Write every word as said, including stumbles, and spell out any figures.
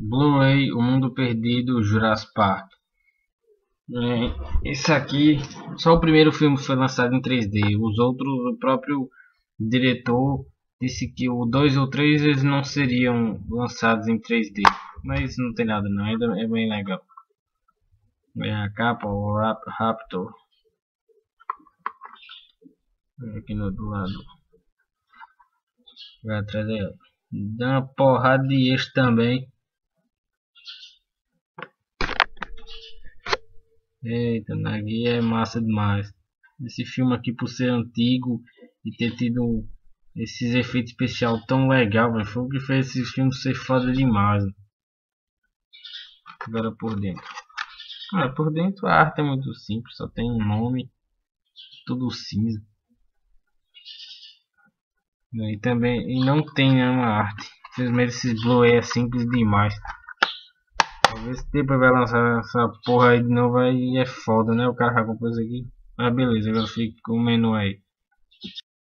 Blu-ray, O Mundo Perdido, Jurassic Park. É, esse aqui, só o primeiro filme foi lançado em três D. Os outros, o próprio diretor disse que o dois ou três eles não seriam lançados em três D. Mas não tem nada não, ainda é bem legal. Vem a capa, o Rap Raptor. Aqui no outro lado. Vai atrás aí, ó. Dá uma porrada de eixo também. Eita, Nagui é massa demais. Esse filme aqui, por ser antigo e ter tido esses efeitos especiais tão legal, véio, foi o que fez esse filme ser foda demais. Véio. Agora por dentro. Ah, por dentro a arte é muito simples, só tem um nome, tudo cinza. E também e não tem nenhuma arte. Infelizmente esses Blu-ray é simples demais. Talvez depois vai lançar essa porra aí de novo aí é foda, né? O cara já comprou isso aqui. Ah, beleza, agora fica o menu aí.